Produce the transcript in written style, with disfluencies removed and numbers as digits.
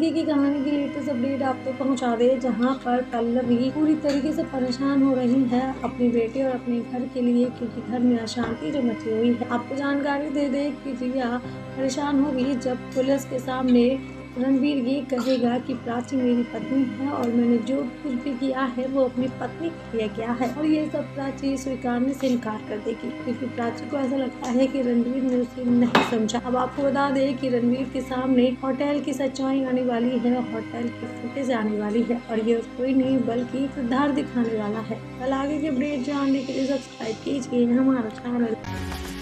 आगे की कहानी की लेटेस्ट अपडेट आप तक पहुंचा दे, जहां पर पल्लवी पूरी तरीके से परेशान हो रही है अपनी बेटे और अपने घर के लिए, क्योंकि घर में अशांति जो मची हुई है। आपको जानकारी दे दे कि रिया परेशान होगी जब पुलिस के सामने रणवीर ये कहेगा कि प्राची मेरी पत्नी है और मैंने जो कुछ भी किया है वो अपनी पत्नी के लिए किया है, और ये सब प्राची स्वीकारने से इनकार कर देगी, क्योंकि प्राची को ऐसा लगता है कि रणवीर ने उसे नहीं समझा। अब आपको बता दें कि रणवीर के सामने होटल की सच्चाई आने वाली है, होटल की फुटेज आने वाली है, और ये कोई नहीं बल्कि सिद्धार्थ दिखाने वाला है। कल आगे के अपडेट जानने के लिए सब्सक्राइब कीजिए हमारा चैनल।